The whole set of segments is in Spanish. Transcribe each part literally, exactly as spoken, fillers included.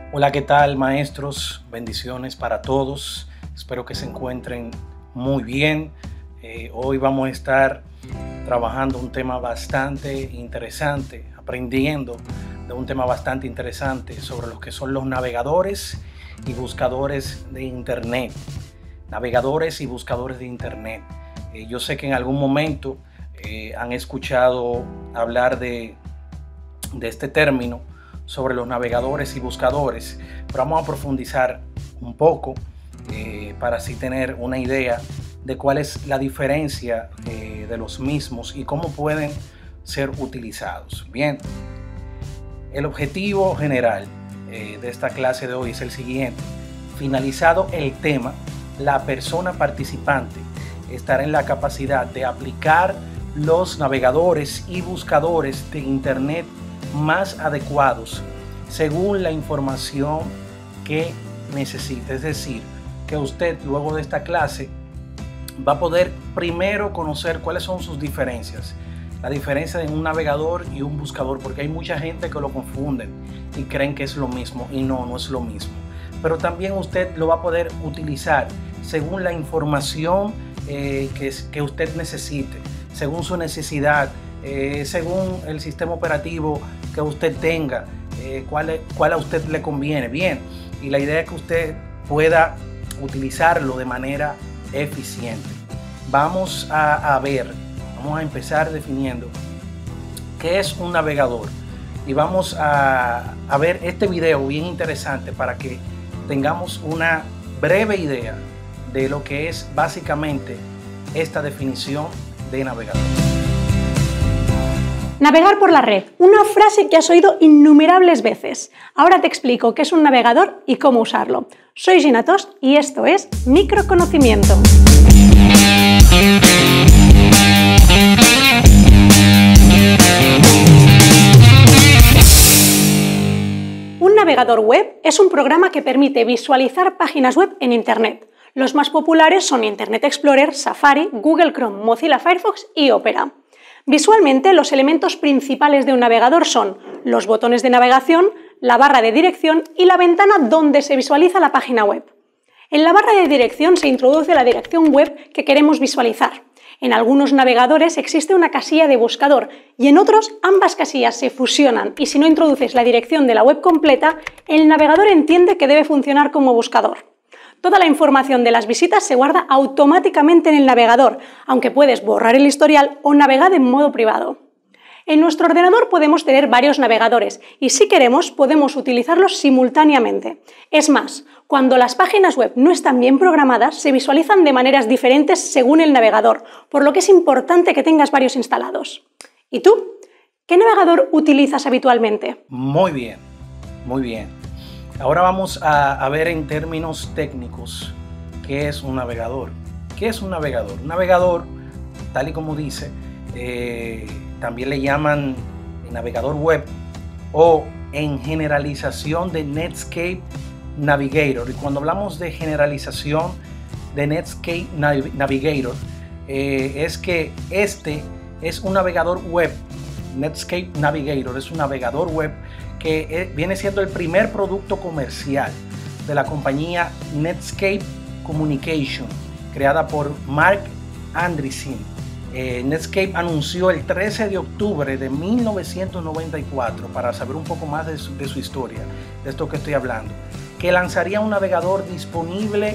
Hola, ¿qué tal, maestros? Bendiciones para todos. Espero que se encuentren muy bien. Eh, hoy vamos a estar trabajando un tema bastante interesante, aprendiendo de un tema bastante interesante sobre lo que son los navegadores y buscadores de Internet. Navegadores y buscadores de Internet. Eh, yo sé que en algún momento eh, han escuchado hablar de, de este término sobre los navegadores y buscadores, pero vamos a profundizar un poco eh, para así tener una idea de cuál es la diferencia eh, de los mismos y cómo pueden ser utilizados. Bien, el objetivo general eh, de esta clase de hoy es el siguiente. Finalizado el tema, la persona participante estará en la capacidad de aplicar los navegadores y buscadores de Internet más adecuados según la información que necesite. Es decir, que usted luego de esta clase va a poder primero conocer cuáles son sus diferencias. La diferencia de un navegador y un buscador, porque hay mucha gente que lo confunden y creen que es lo mismo, y no, no es lo mismo. Pero también usted lo va a poder utilizar según la información eh, que, que usted necesite, según su necesidad, eh, según el sistema operativo que usted tenga, eh, cuál, cuál a usted le conviene. Bien, y la idea es que usted pueda utilizarlo de manera eficiente. Vamos a, a ver, vamos a empezar definiendo qué es un navegador. Y vamos a, a ver este video bien interesante para que tengamos una breve idea de lo que es básicamente esta definición de navegador. Navegar por la red, una frase que has oído innumerables veces. Ahora te explico qué es un navegador y cómo usarlo. Soy Gina Tost y esto es Microconocimiento. Un navegador web es un programa que permite visualizar páginas web en Internet. Los más populares son Internet Explorer, Safari, Google Chrome, Mozilla Firefox y Opera. Visualmente, los elementos principales de un navegador son los botones de navegación, la barra de dirección y la ventana donde se visualiza la página web. En la barra de dirección se introduce la dirección web que queremos visualizar. En algunos navegadores existe una casilla de buscador y en otros ambas casillas se fusionan y si no introduces la dirección de la web completa, el navegador entiende que debe funcionar como buscador. Toda la información de las visitas se guarda automáticamente en el navegador, aunque puedes borrar el historial o navegar en modo privado. En nuestro ordenador podemos tener varios navegadores y si queremos podemos utilizarlos simultáneamente. Es más, cuando las páginas web no están bien programadas, se visualizan de maneras diferentes según el navegador, por lo que es importante que tengas varios instalados. ¿Y tú? ¿Qué navegador utilizas habitualmente? Muy bien, muy bien. Ahora vamos a, a ver en términos técnicos qué es un navegador. ¿Qué es un navegador? Un navegador, tal y como dice, eh, también le llaman navegador web o en generalización de Netscape Navigator. Y cuando hablamos de generalización de Netscape Navigator, eh, es que este es un navegador web. Netscape Navigator es un navegador web que viene siendo el primer producto comercial de la compañía Netscape Communication, creada por Marc Andreessen. Eh, Netscape anunció el trece de octubre de mil novecientos noventa y cuatro, para saber un poco más de su, de su historia, de esto que estoy hablando, que lanzaría un navegador disponible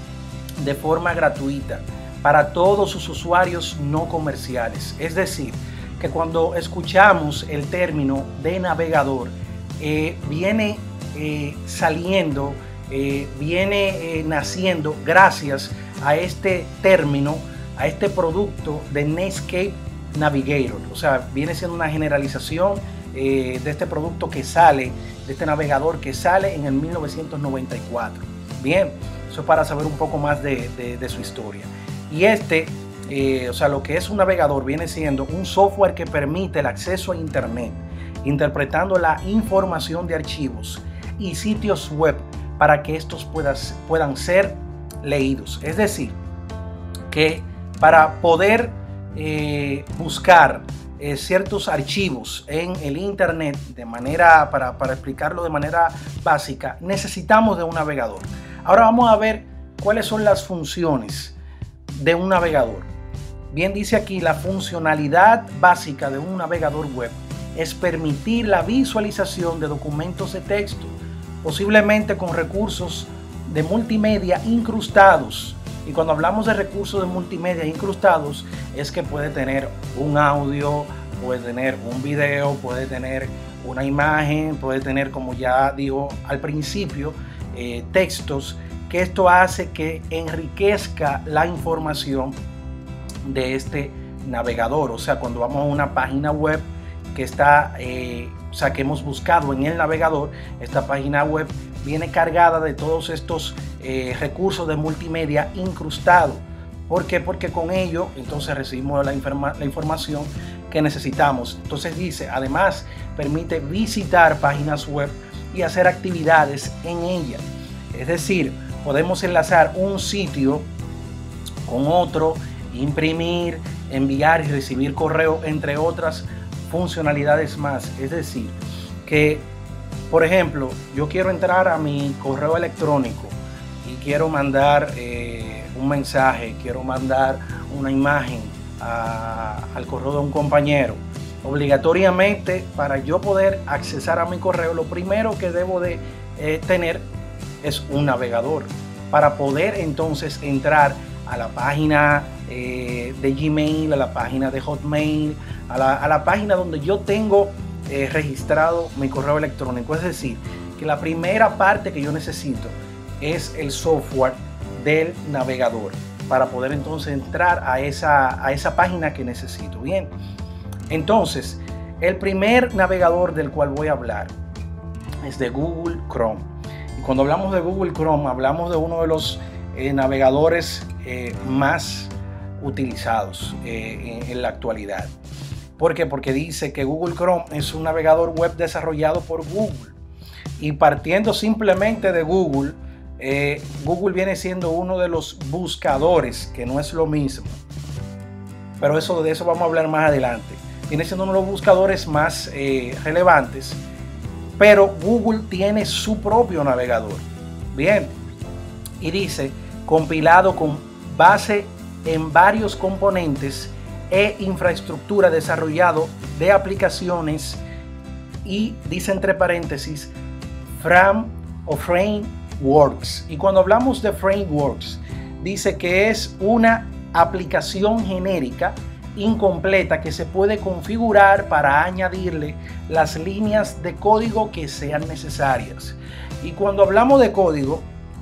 de forma gratuita para todos sus usuarios no comerciales. Es decir, que cuando escuchamos el término de navegador, eh, viene eh, saliendo, eh, viene eh, naciendo gracias a este término, a este producto de Netscape Navigator. O sea, viene siendo una generalización eh, de este producto que sale, de este navegador que sale en el mil novecientos noventa y cuatro. Bien, eso es para saber un poco más de, de, de su historia. Y este, eh, o sea, lo que es un navegador viene siendo un software que permite el acceso a Internet, interpretando la información de archivos y sitios web para que estos puedas, puedan ser leídos. Es decir, que para poder eh, buscar eh, ciertos archivos en el internet de manera, para, para explicarlo de manera básica, necesitamos de un navegador. Ahora vamos a ver cuáles son las funciones de un navegador. Bien, dice aquí, la funcionalidad básica de un navegador web es permitir la visualización de documentos de texto, posiblemente con recursos de multimedia incrustados. Y cuando hablamos de recursos de multimedia incrustados, es que puede tener un audio, puede tener un video, puede tener una imagen, puede tener, como ya digo al principio, eh, textos, que esto hace que enriquezca la información de este navegador. O sea, cuando vamos a una página web que está, eh, o sea, que hemos buscado en el navegador, esta página web viene cargada de todos estos eh, recursos de multimedia incrustados. ¿Por qué? Porque con ello entonces recibimos la, informa la información que necesitamos. Entonces dice, además permite visitar páginas web y hacer actividades en ella. Es decir, podemos enlazar un sitio con otro, imprimir, enviar y recibir correo, entre otras funcionalidades más. Es decir, que por ejemplo, yo quiero entrar a mi correo electrónico y quiero mandar eh, un mensaje, quiero mandar una imagen a, al correo de un compañero. Obligatoriamente, para yo poder accesar a mi correo, lo primero que debo de eh, tener es un navegador para poder entonces entrar a la página eh, de Gmail, a la página de Hotmail, a la, a la página donde yo tengo eh, registrado mi correo electrónico. Es decir, que la primera parte que yo necesito es el software del navegador para poder entonces entrar a esa, a esa página que necesito. Bien, entonces el primer navegador del cual voy a hablar es de Google Chrome. Y cuando hablamos de Google Chrome, hablamos de uno de los eh, navegadores eh, más utilizados eh, en, en la actualidad. ¿Por qué? Porque dice que Google Chrome es un navegador web desarrollado por Google. Y partiendo simplemente de Google, eh, Google viene siendo uno de los buscadores, que no es lo mismo. Pero eso, de eso vamos a hablar más adelante. Viene siendo uno de los buscadores más eh, relevantes. Pero Google tiene su propio navegador. Bien. Y dice, compilado con base en varios componentes e infraestructura desarrollado de aplicaciones, y dice entre paréntesis Frame o Frameworks. Y cuando hablamos de frameworks, dice que es una aplicación genérica incompleta que se puede configurar para añadirle las líneas de código que sean necesarias. Y cuando hablamos de código,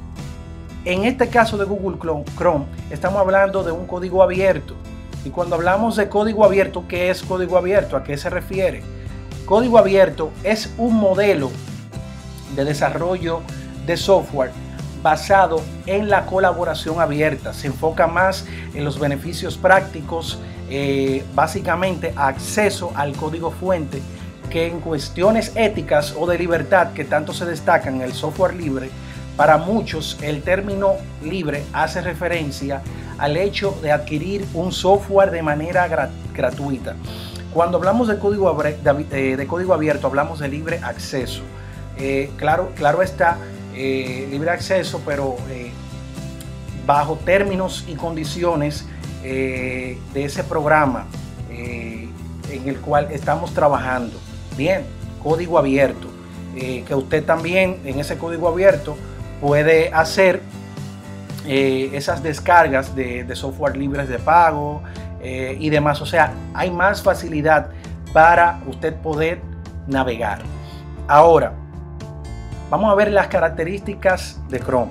en este caso de Google Chrome, estamos hablando de un código abierto. Y cuando hablamos de código abierto, ¿qué es código abierto? ¿A qué se refiere? Código abierto es un modelo de desarrollo de software basado en la colaboración abierta. Se enfoca más en los beneficios prácticos, eh, básicamente acceso al código fuente, que en cuestiones éticas o de libertad que tanto se destacan en el software libre. Para muchos el término libre hace referencia al hecho de adquirir un software de manera grat gratuita. Cuando hablamos de código, de, de código abierto, hablamos de libre acceso. Eh, claro, claro está, eh, libre acceso, pero eh, bajo términos y condiciones eh, de ese programa eh, en el cual estamos trabajando. Bien, código abierto, eh, que usted también en ese código abierto puede hacer eh, esas descargas de, de software libres de pago eh, y demás. O sea, hay más facilidad para usted poder navegar. Ahora, vamos a ver las características de Chrome.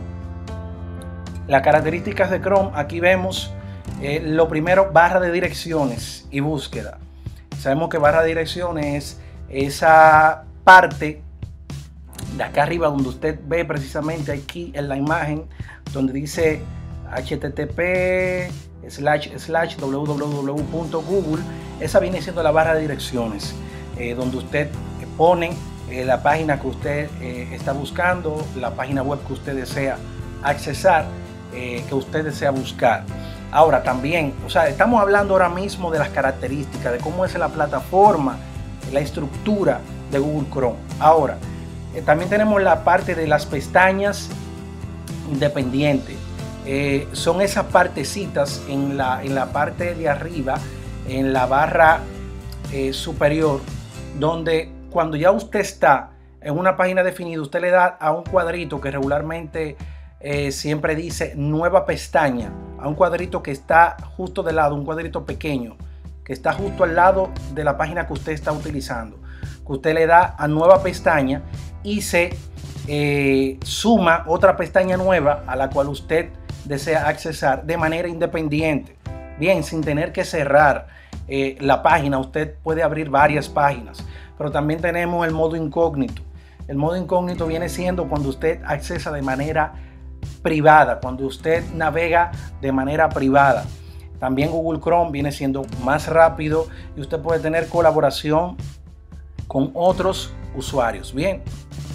Las características de Chrome, aquí vemos eh, lo primero, barra de direcciones y búsqueda. Sabemos que barra de direcciones es esa parte de acá arriba donde usted ve precisamente aquí en la imagen donde dice http slash slash www punto google. Esa viene siendo la barra de direcciones eh, donde usted pone eh, la página que usted eh, está buscando, la página web que usted desea accesar, eh, que usted desea buscar. Ahora también, o sea, estamos hablando ahora mismo de las características, de cómo es la plataforma, la estructura de Google Chrome. Ahora, eh, también tenemos la parte de las pestañas independientes. Eh, son esas partecitas en la, en la parte de arriba, en la barra eh, superior, donde cuando ya usted está en una página definida, usted le da a un cuadrito que regularmente eh, siempre dice nueva pestaña, a un cuadrito que está justo de lado, un cuadrito pequeño que está justo al lado de la página que usted está utilizando, que usted le da a nueva pestaña y se eh, suma otra pestaña nueva a la cual usted desea accesar de manera independiente. Bien, sin tener que cerrar eh, la página, usted puede abrir varias páginas. Pero también tenemos el modo incógnito. El modo incógnito viene siendo cuando usted accesa de manera privada, cuando usted navega de manera privada. También Google Chrome viene siendo más rápido y usted puede tener colaboración con otros usuarios. Bien,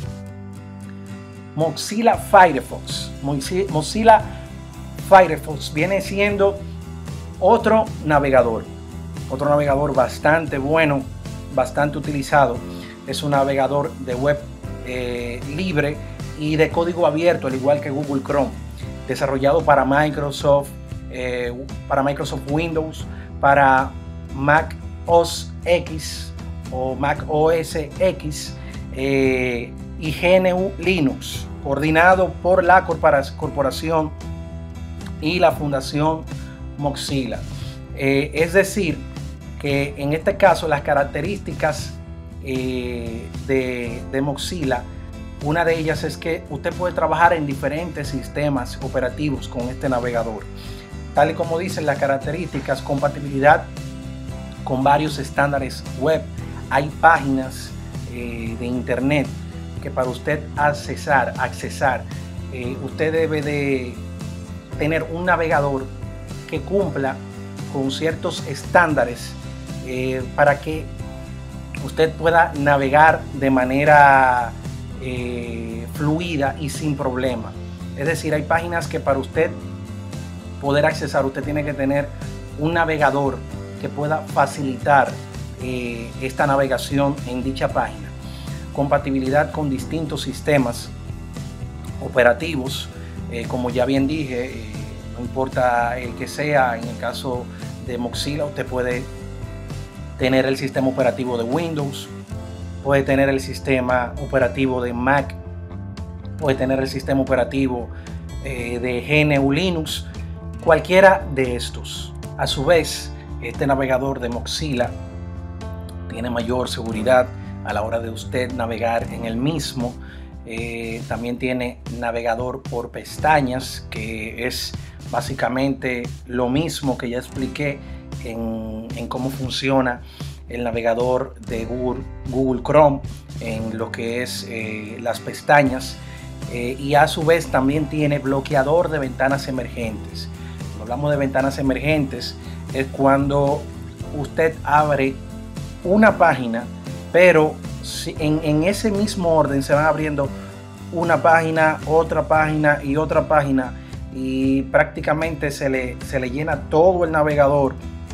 Mozilla Firefox. Mozilla Firefox viene siendo otro navegador, otro navegador bastante bueno, bastante utilizado. Es un navegador de web eh, libre y de código abierto, al igual que Google Chrome, desarrollado para Microsoft, eh, para Microsoft Windows, para Mac O S X o Mac O S X eh, y G N U Linux, coordinado por la corporación y la Fundación Mozilla. Eh, es decir, que en este caso las características eh, de, de Mozilla, una de ellas es que usted puede trabajar en diferentes sistemas operativos con este navegador. Tal y como dicen las características, compatibilidad con varios estándares web. Hay páginas eh, de internet que para usted accesar, accesar eh, usted debe de tener un navegador que cumpla con ciertos estándares eh, para que usted pueda navegar de manera eh, fluida y sin problema. Es decir, hay páginas que para usted poder accesar, usted tiene que tener un navegador que pueda facilitar eh, esta navegación en dicha página. Compatibilidad con distintos sistemas operativos, eh, como ya bien dije, eh, no importa el que sea. En el caso de Mozilla, usted puede tener el sistema operativo de Windows, puede tener el sistema operativo de Mac, puede tener el sistema operativo eh, de G N U Linux, cualquiera de estos. A su vez, este navegador de Mozilla tiene mayor seguridad a la hora de usted navegar en el mismo. Eh, también tiene navegador por pestañas, que es básicamente lo mismo que ya expliqué en, en cómo funciona el navegador de Google, Google Chrome, en lo que es eh, las pestañas. Eh, y a su vez también tiene bloqueador de ventanas emergentes. Cuando hablamos de ventanas emergentes, es cuando usted abre una página, pero en, en ese mismo orden se van abriendo una página, otra página y otra página, y prácticamente se le, se le llena todo el navegador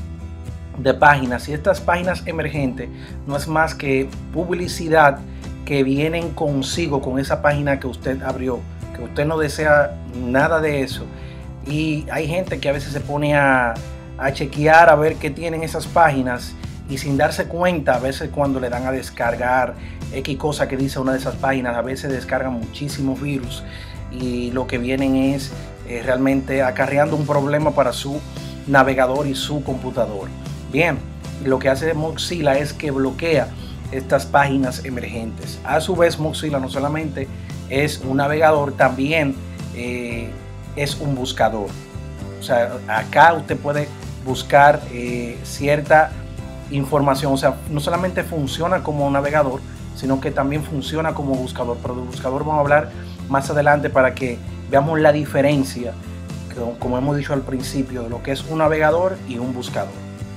de páginas. Y estas páginas emergentes no es más que publicidad que vienen consigo con esa página que usted abrió, que usted no desea nada de eso. Y hay gente que a veces se pone a, a chequear a ver qué tienen esas páginas, y sin darse cuenta, a veces cuando le dan a descargar X cosa que dice una de esas páginas, a veces descargan muchísimos virus y lo que vienen es eh, realmente acarreando un problema para su navegador y su computador. Bien, lo que hace Mozilla es que bloquea estas páginas emergentes. A su vez, Mozilla no solamente es un navegador, también eh, es un buscador. O sea, acá usted puede buscar eh, cierta información. O sea, no solamente funciona como un navegador, sino que también funciona como buscador. Pero de buscador vamos a hablar más adelante para que veamos la diferencia, como hemos dicho al principio, de lo que es un navegador y un buscador.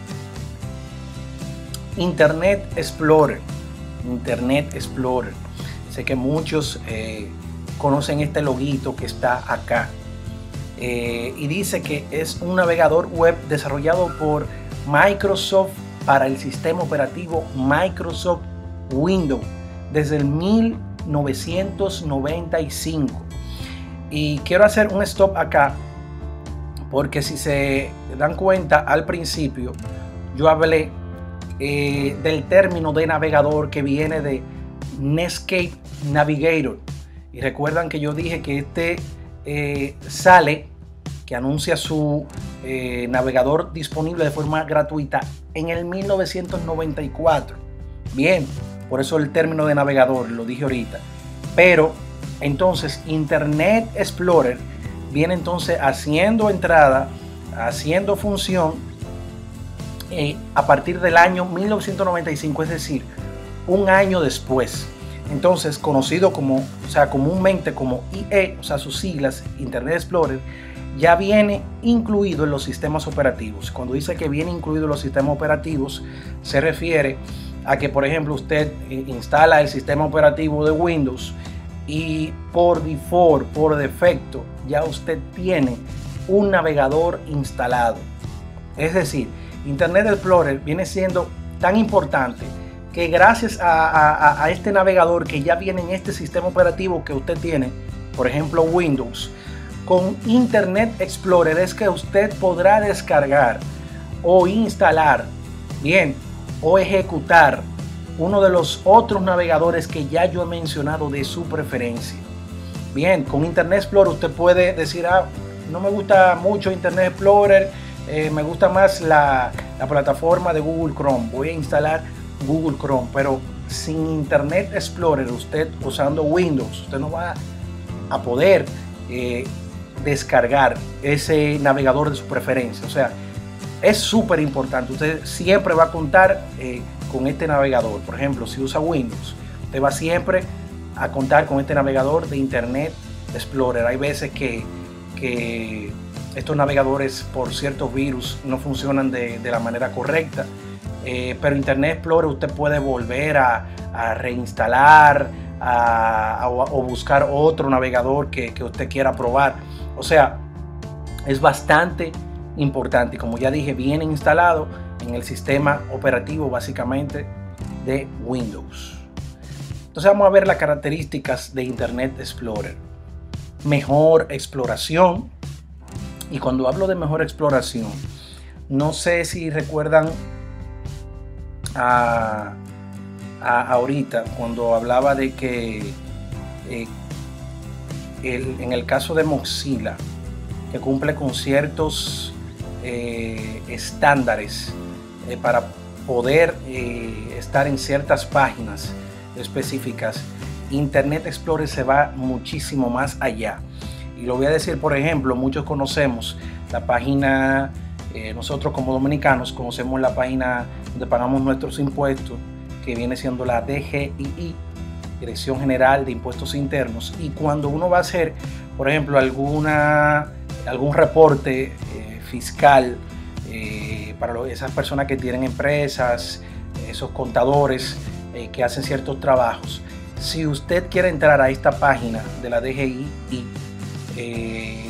Internet Explorer. Internet Explorer. Sé que muchos eh, conocen este loguito que está acá. eh, y dice que es un navegador web desarrollado por Microsoft para el sistema operativo Microsoft Windows desde el mil novecientos noventa y cinco. Y quiero hacer un stop acá, porque si se dan cuenta, al principio yo hablé eh, del término de navegador que viene de Netscape Navigator. Y recuerdan que yo dije que este eh, sale, que anuncia su eh, navegador disponible de forma gratuita en el mil novecientos noventa y cuatro. Bien, por eso el término de navegador, lo dije ahorita. Pero entonces Internet Explorer viene entonces haciendo entrada, haciendo función eh, a partir del año mil novecientos noventa y cinco, es decir, un año después. Entonces, conocido como, o sea, comúnmente como I E, o sea, sus siglas, Internet Explorer, ya viene incluido en los sistemas operativos. Cuando dice que viene incluido en los sistemas operativos, se refiere a que, por ejemplo, usted instala el sistema operativo de Windows y por default, por defecto, ya usted tiene un navegador instalado. Es decir, Internet Explorer viene siendo tan importante que gracias a, a, a este navegador que ya viene en este sistema operativo que usted tiene, por ejemplo Windows, con Internet Explorer es que usted podrá descargar o instalar, bien, o ejecutar uno de los otros navegadores que ya yo he mencionado de su preferencia. Bien, con Internet Explorer usted puede decir, ah, no me gusta mucho Internet Explorer, eh, me gusta más la, la plataforma de Google Chrome, voy a instalar Google Chrome. Pero sin Internet Explorer, usted usando Windows, usted no va a poder eh, descargar ese navegador de su preferencia. O sea, es súper importante. Usted siempre va a contar eh, con este navegador. Por ejemplo, si usa Windows, usted va siempre a contar con este navegador de Internet Explorer. Hay veces que, que estos navegadores por ciertos virus no funcionan de, de la manera correcta. Eh, pero Internet Explorer usted puede volver a, a reinstalar a, a, o buscar otro navegador que, que usted quiera probar. O sea, es bastante importante y, como ya dije, viene instalado en el sistema operativo básicamente de Windows. Entonces vamos a ver las características de Internet Explorer. Mejor exploración. Y cuando hablo de mejor exploración, no sé si recuerdan A, a, ahorita cuando hablaba de que eh, el, en el caso de Mozilla, que cumple con ciertos eh, estándares eh, para poder eh, estar en ciertas páginas específicas, Internet Explorer se va muchísimo más allá. Y lo voy a decir, por ejemplo, muchos conocemos la página, eh, nosotros como dominicanos conocemos la página donde pagamos nuestros impuestos, que viene siendo la D G I I, Dirección General de Impuestos Internos. Y cuando uno va a hacer, por ejemplo, alguna, algún reporte eh, fiscal eh, para lo, esas personas que tienen empresas, esos contadores eh, que hacen ciertos trabajos, si usted quiere entrar a esta página de la D G I I eh,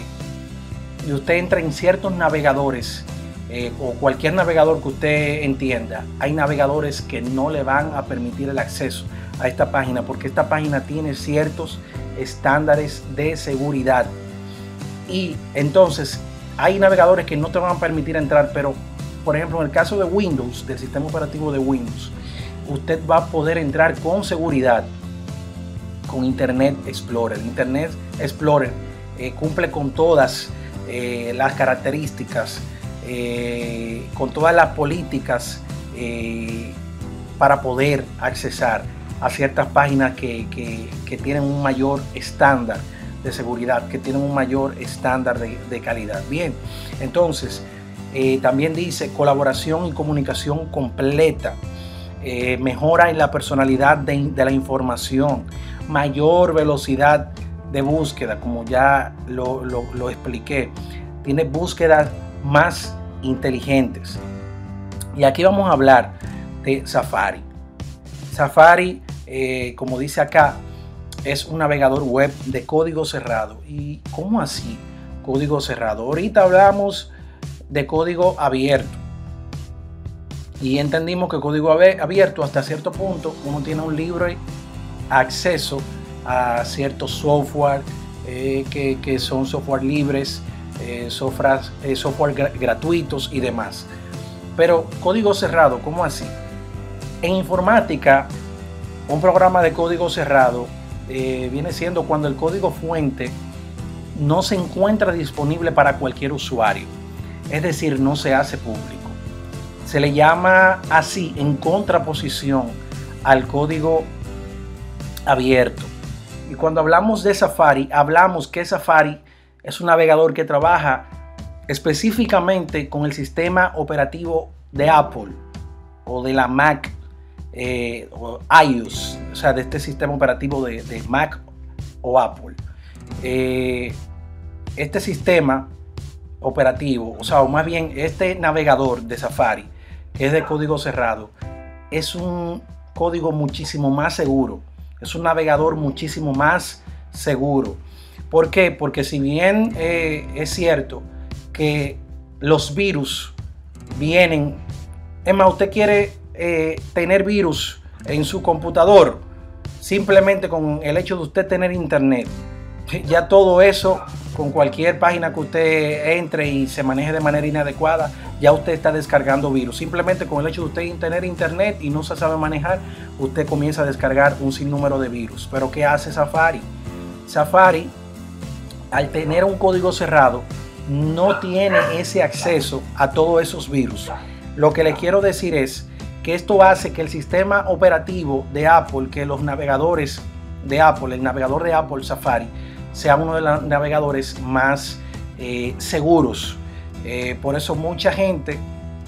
y usted entra en ciertos navegadores, Eh, o cualquier navegador que usted entienda, hay navegadores que no le van a permitir el acceso a esta página, porque esta página tiene ciertos estándares de seguridad. Y entonces hay navegadores que no te van a permitir entrar, pero por ejemplo en el caso de Windows, del sistema operativo de Windows, usted va a poder entrar con seguridad con Internet Explorer. Internet Explorer eh, cumple con todas eh, las características, Eh, con todas las políticas eh, para poder accesar a ciertas páginas que, que, que tienen un mayor estándar de seguridad, que tienen un mayor estándar de, de calidad. Bien, entonces eh, también dice colaboración y comunicación completa, eh, mejora en la personalidad de, de la información, mayor velocidad de búsqueda, como ya lo, lo, lo expliqué, tiene búsquedas más inteligentes. Y aquí vamos a hablar de Safari. Safari, eh, como dice acá, es un navegador web de código cerrado. ¿Y cómo así? código cerrado. Ahorita hablamos de código abierto y entendimos que código abierto, hasta cierto punto, uno tiene un libre acceso a ciertos software eh, que, que son software libres, eh, software, eh, software gra gratuitos y demás. Pero código cerrado, ¿cómo así? En informática, un programa de código cerrado eh, viene siendo cuando el código fuente no se encuentra disponible para cualquier usuario, es decir, no se hace público. Se le llama así en contraposición al código abierto. Y cuando hablamos de Safari, hablamos que Safari es un navegador que trabaja específicamente con el sistema operativo de Apple o de la Mac eh, o iOS, o sea, de este sistema operativo de, de Mac o Apple. Eh, este sistema operativo, o sea, o más bien este navegador de Safari, que es de código cerrado, es un código muchísimo más seguro, es un navegador muchísimo más seguro. ¿Por qué? Porque si bien eh, es cierto que los virus vienen, es más, usted quiere eh, tener virus en su computador, simplemente con el hecho de usted tener internet, ya todo eso, con cualquier página que usted entre y se maneje de manera inadecuada, ya usted está descargando virus. Simplemente con el hecho de usted tener internet y no se sabe manejar, usted comienza a descargar un sinnúmero de virus. Pero ¿qué hace Safari? Safari, al tener un código cerrado, no tiene ese acceso a todos esos virus. Lo que le quiero decir es que esto hace que el sistema operativo de Apple, que los navegadores de Apple, el navegador de Apple Safari, sea uno de los navegadores más eh, seguros. Eh, por eso mucha gente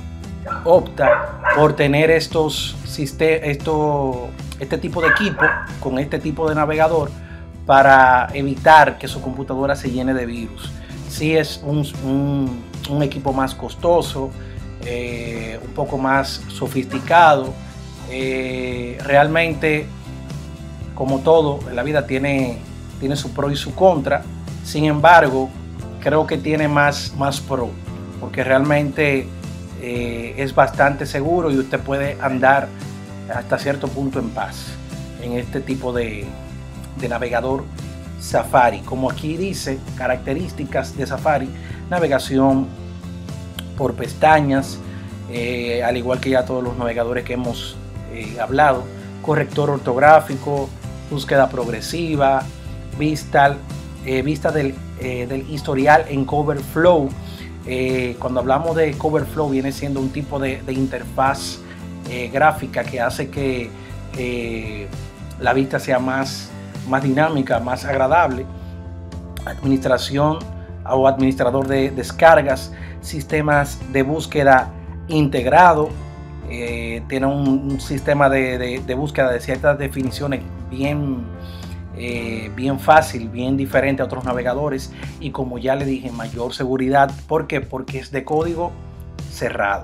opta por tener estos esto, este tipo de equipo con este tipo de navegador para evitar que su computadora se llene de virus. Sí es un, un, un equipo más costoso, eh, un poco más sofisticado. Eh, realmente, como todo en la vida, tiene, tiene su pro y su contra. Sin embargo, creo que tiene más, más pro, porque realmente eh, es bastante seguro y usted puede andar hasta cierto punto en paz en este tipo de, de navegador Safari. Como aquí dice, características de Safari: navegación por pestañas, eh, al igual que ya todos los navegadores que hemos eh, hablado, corrector ortográfico, búsqueda progresiva, vista, eh, vista del, eh, del historial en CoverFlow. Eh, cuando hablamos de CoverFlow, viene siendo un tipo de, de interfaz eh, gráfica que hace que eh, la vista sea más, más dinámica, más agradable. Administración o administrador de descargas, sistemas de búsqueda integrado. Eh, tiene un, un sistema de, de, de búsqueda de ciertas definiciones bien, eh, bien fácil, bien diferente a otros navegadores, y como ya le dije, mayor seguridad. ¿Por qué? Porque es de código cerrado.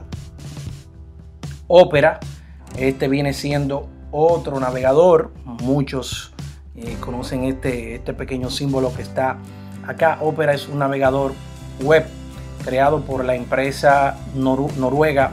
Opera, este viene siendo otro navegador. Muchos eh, conocen este, este pequeño símbolo que está acá. Opera es un navegador web creado por la empresa noru noruega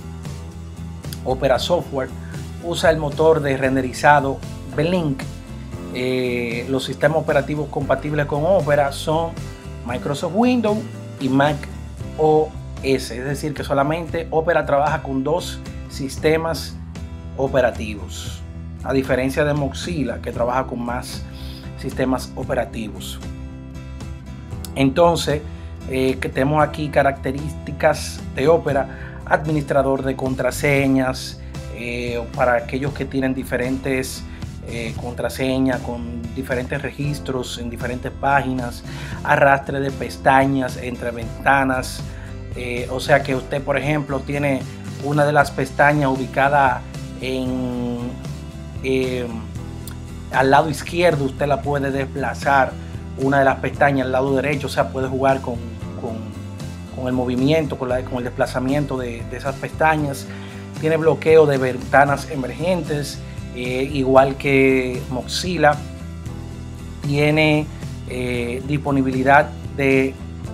Opera Software. Usa el motor de renderizado Blink. Eh, los sistemas operativos compatibles con Opera son Microsoft Windows y Mac O S, es decir, que solamente Opera trabaja con dos sistemas operativos, a diferencia de Mozilla, que trabaja con más sistemas operativos. Entonces, eh, que tenemos aquí características de Opera: administrador de contraseñas, eh, para aquellos que tienen diferentes eh, contraseñas con diferentes registros en diferentes páginas, arrastre de pestañas entre ventanas, eh, o sea que usted, por ejemplo, tiene una de las pestañas ubicada en eh, al lado izquierdo, usted la puede desplazar una de las pestañas al lado derecho, o sea, puede jugar con, con, con el movimiento, con, la, con el desplazamiento de, de esas pestañas. Tiene bloqueo de ventanas emergentes, eh, igual que Mozilla. Tiene eh, disponibilidad de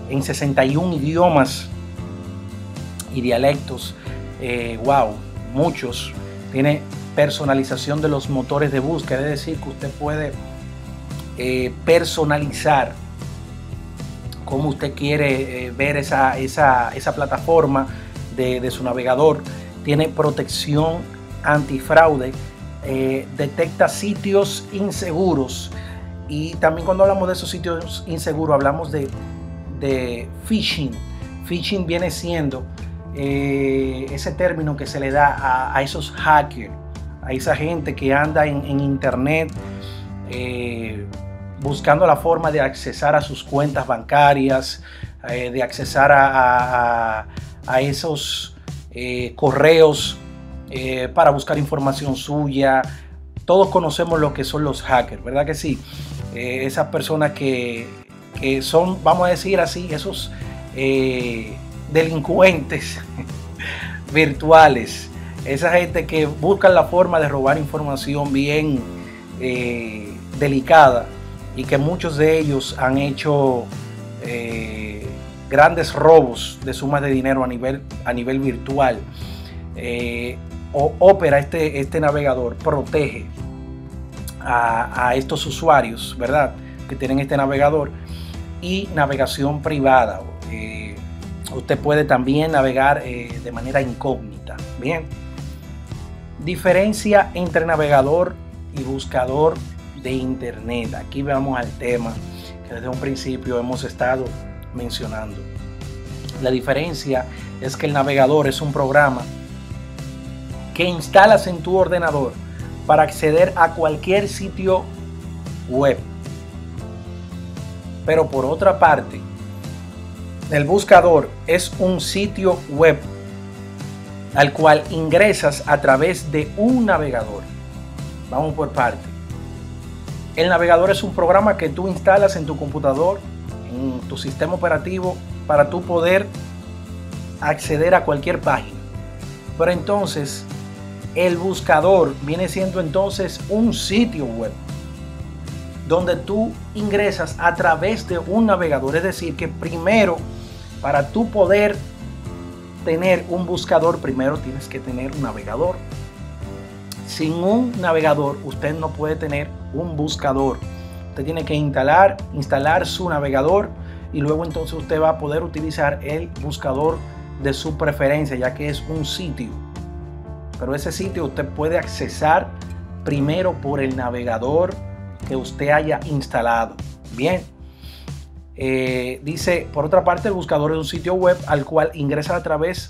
en sesenta y un idiomas y dialectos. Eh, wow, muchos. Tiene personalización de los motores de búsqueda, es decir, que usted puede eh, personalizar cómo usted quiere eh, ver esa, esa, esa plataforma de, de su navegador. Tiene protección antifraude, eh, detecta sitios inseguros, y también cuando hablamos de esos sitios inseguros hablamos de, de phishing. Phishing viene siendo eh, ese término que se le da a, a esos hackers, a esa gente que anda en, en internet eh, buscando la forma de accesar a sus cuentas bancarias, eh, de accesar a, a, a esos eh, correos eh, para buscar información suya. Todos conocemos lo que son los hackers, ¿verdad que sí? Eh, esas personas que, que son, vamos a decir así, esos eh, delincuentes virtuales, esa gente que buscan la forma de robar información bien eh, delicada, y que muchos de ellos han hecho eh, grandes robos de sumas de dinero a nivel, a nivel virtual. Eh, Opera, este, este navegador, protege a, a estos usuarios, ¿verdad?, que tienen este navegador. Y navegación privada. Eh, usted puede también navegar eh, de manera incógnita. Bien. Diferencia entre navegador y buscador de internet. Aquí vamos al tema que desde un principio hemos estado mencionando. La diferencia es que el navegador es un programa que instalas en tu ordenador para acceder a cualquier sitio web. Pero por otra parte, el buscador es un sitio web al cual ingresas a través de un navegador. Vamos por parte. El navegador es un programa que tú instalas en tu computador, en tu sistema operativo, para tú poder acceder a cualquier página. Pero entonces, el buscador viene siendo entonces un sitio web donde tú ingresas a través de un navegador. Es decir, que primero, para tú poder tener un buscador, primero tienes que tener un navegador. Sin un navegador, usted no puede tener un buscador. Usted tiene que instalar, instalar su navegador, y luego entonces usted va a poder utilizar el buscador de su preferencia, ya que es un sitio. Pero ese sitio usted puede accesar primero por el navegador que usted haya instalado. Bien. Eh, dice, por otra parte, el buscador es un sitio web al cual ingresa a través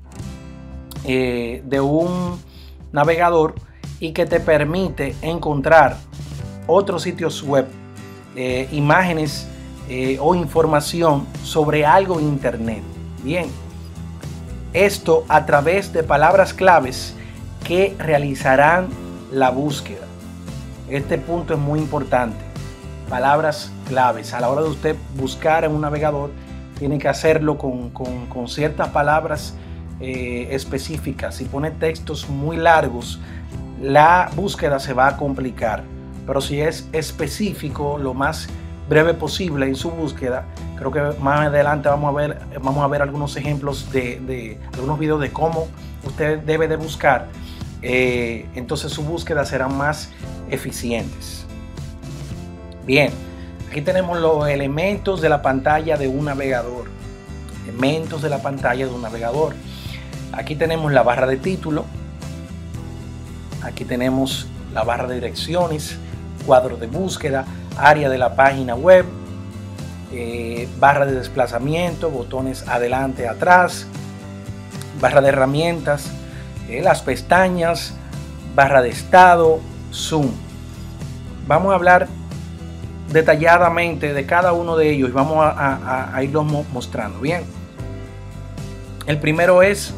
eh, de un navegador, y que te permite encontrar otros sitios web, eh, imágenes eh, o información sobre algo en internet. Bien, esto a través de palabras claves que realizarán la búsqueda. Este punto es muy importante. Palabras claves. A la hora de usted buscar en un navegador, tiene que hacerlo con, con, con ciertas palabras eh, específicas. Si pone textos muy largos, la búsqueda se va a complicar. Pero si es específico, lo más breve posible en su búsqueda, creo que más adelante vamos a ver, vamos a ver algunos ejemplos de, de algunos videos de cómo usted debe de buscar. Eh, entonces su búsqueda será más eficientes. Bien, aquí tenemos los elementos de la pantalla de un navegador. Elementos de la pantalla de un navegador. Aquí tenemos la barra de título. Aquí tenemos la barra de direcciones, cuadro de búsqueda, área de la página web, eh, barra de desplazamiento, botones adelante, atrás, barra de herramientas, eh, las pestañas, barra de estado, zoom. Vamos a hablar detalladamente de cada uno de ellos y vamos a, a, a irlos mostrando. Bien, el primero es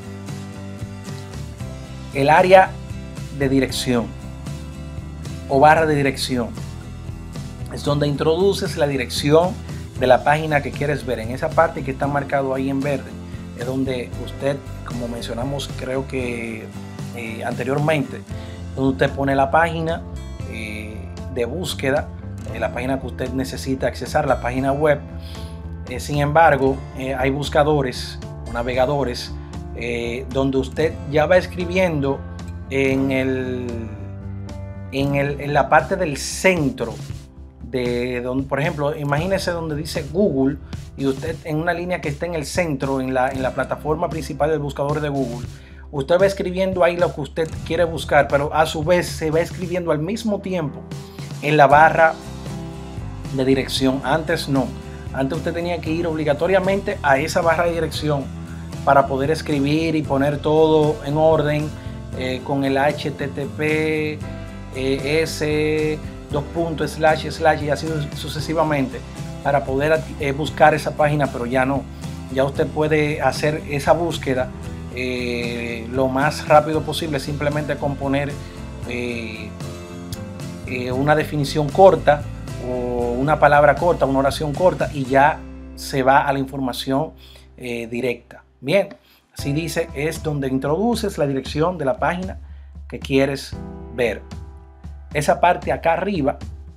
el área de dirección o barra de dirección. Es donde introduces la dirección de la página que quieres ver. En esa parte que está marcado ahí en verde es donde usted, como mencionamos creo que eh, anteriormente, donde usted pone la página eh, de búsqueda, eh, la página que usted necesita accesar, la página web, Eh, sin embargo, eh, hay buscadores o navegadores eh, donde usted ya va escribiendo en, el, en, el, en la parte del centro. De donde, por ejemplo, imagínese donde dice Google y usted en una línea que está en el centro, en la, en la plataforma principal del buscador de Google, usted va escribiendo ahí lo que usted quiere buscar, pero a su vez se va escribiendo al mismo tiempo en la barra de dirección. Antes no. Antes usted tenía que ir obligatoriamente a esa barra de dirección para poder escribir y poner todo en orden eh, con el H T T P, eh, S, dos puntos, slash, slash y así sucesivamente para poder eh, buscar esa página, pero ya no. Ya usted puede hacer esa búsqueda eh, lo más rápido posible, simplemente con poner eh, eh, una definición corta o una palabra corta, una oración corta y ya se va a la información eh, directa. Bien, así dice, es donde introduces la dirección de la página que quieres ver. Esa parte acá arriba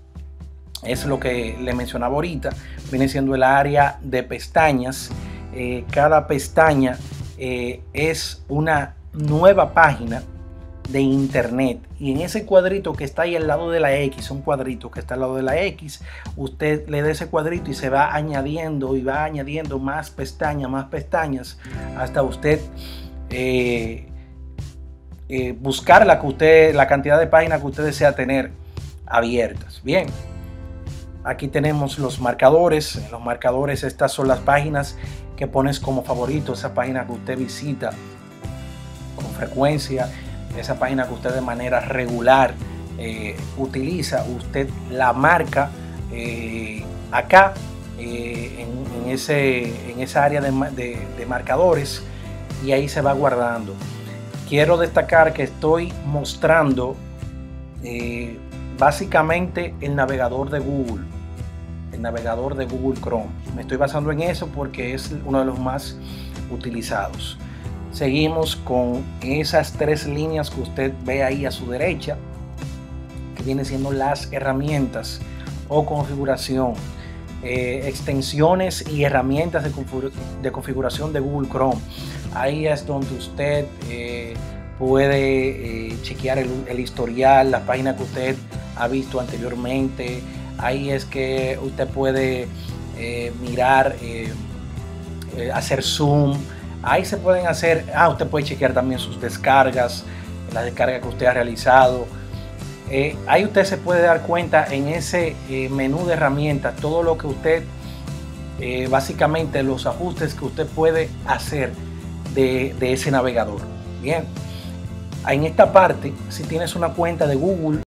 es lo que le mencionaba ahorita, viene siendo el área de pestañas. Eh, cada pestaña eh, es una nueva página de internet y en ese cuadrito que está ahí al lado de la X, un cuadrito que está al lado de la X, usted le da ese cuadrito y se va añadiendo y va añadiendo más pestañas, más pestañas hasta usted eh, eh, buscar la que usted, la cantidad de páginas que usted desea tener abiertas. Bien, aquí tenemos los marcadores. En los marcadores estas son las páginas que pones como favorito, esa página que usted visita con frecuencia, esa página que usted de manera regular eh, utiliza, usted la marca eh, acá eh, en, en, ese, en esa área de, de, de marcadores y ahí se va guardando. Quiero destacar que estoy mostrando eh, básicamente el navegador de Google, el navegador de Google Chrome. Me estoy basando en eso porque es uno de los más utilizados. Seguimos con esas tres líneas que usted ve ahí a su derecha, que vienen siendo las herramientas o configuración, eh, extensiones y herramientas de, config de configuración de Google Chrome. Ahí es donde usted eh, puede eh, chequear el, el historial, las páginas que usted ha visto anteriormente. Ahí es que usted puede eh, mirar, eh, eh, hacer zoom. Ahí se pueden hacer, ah, usted puede chequear también sus descargas, las descargas que usted ha realizado. Eh, ahí usted se puede dar cuenta en ese eh, menú de herramientas, todo lo que usted, eh, básicamente los ajustes que usted puede hacer de, de ese navegador. Bien, en esta parte, si tienes una cuenta de Google,